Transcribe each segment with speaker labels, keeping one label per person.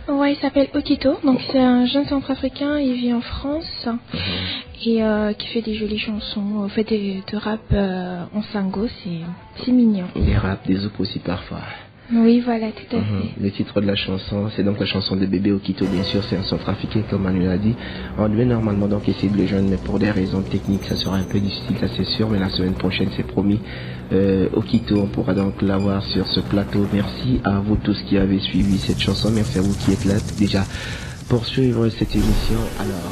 Speaker 1: Ouais, il s'appelle Okito, donc c'est un jeune centrafricain, il vit en France et qui fait des jolies chansons, fait de rap en sango, c'est mignon.
Speaker 2: Des rap, des zouk aussi parfois.
Speaker 1: Oui, voilà, tout à fait.
Speaker 2: Le titre de la chanson, c'est donc la chanson de bébé Okito, bien sûr, c'est un centrafricain comme Manu l'a dit. On devait normalement donc essayer de le joindre, mais pour des raisons techniques, ça sera un peu difficile, ça c'est sûr, mais la semaine prochaine, c'est promis. Okito, on pourra donc l'avoir sur ce plateau. Merci à vous tous qui avez suivi cette chanson, merci à vous qui êtes là déjà pour suivre cette émission. Alors...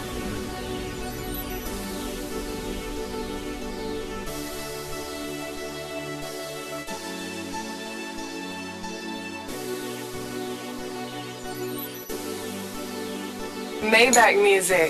Speaker 3: Maybach music.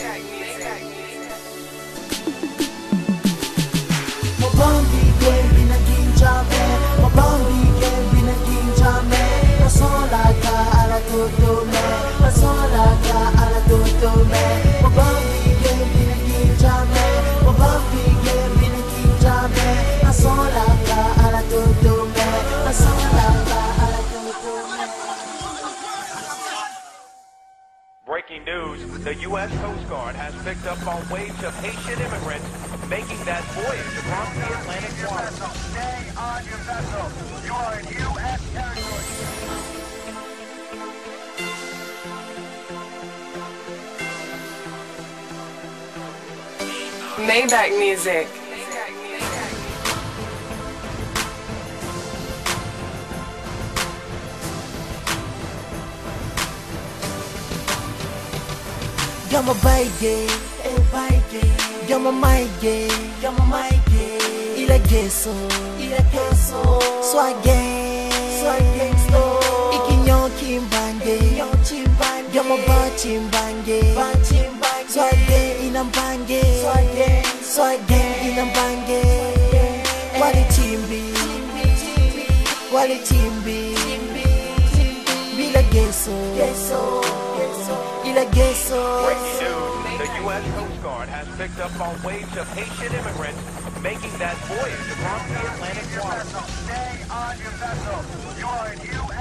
Speaker 4: Breaking news, the U.S. Coast Guard has picked up on waves of Haitian immigrants making that voyage across the Atlantic water. Stay on your vessel. You are in U.S. territory.
Speaker 3: Maybach music.
Speaker 5: Yama baige, yama maige, ila gesso, swage, ikinyo kimbange, yama bachimbange, swage inambange, swage inambange, wali chimbi, bila gesso.
Speaker 4: Breaking news, the U.S. Coast Guard has picked up on waves of Haitian immigrants making that voyage across the Atlantic water. Stay on your vessel. You are in U.S.